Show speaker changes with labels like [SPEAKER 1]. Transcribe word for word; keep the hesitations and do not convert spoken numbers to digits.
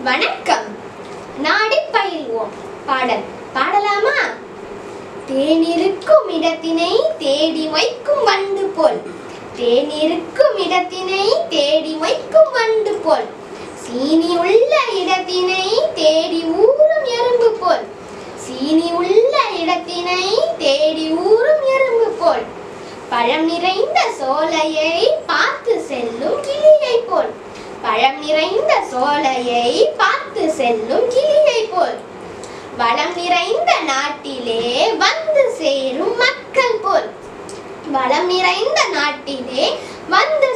[SPEAKER 1] வணக்கம். நாடி பயில்வோம் பாடல் பாடலாமா? தேனிருக்கும் இடத்தினை தேடி வைக்கும் வண்டு போல், தேனிருக்கும் இடத்தினை தேடி வைக்கும் வண்டு போல், சீனி உள்ள இடத்தினை தேடி ஊறும் எறும்பு போல், சீனி உள்ள இடத்தினை தேடி ஊறும் எறும்பு போல், பழம் நிறைந்த சோலையை பார்த்து செல்லும் கிளியை போல், பழம் நிறைந்த சோலையை பார்த்து செல்லும் கிளியை போல், வளம் நிறைந்த நாட்டிலே வந்து சேரும் மக்கள் போல், வளம் நிறைந்த நாட்டிலே வந்து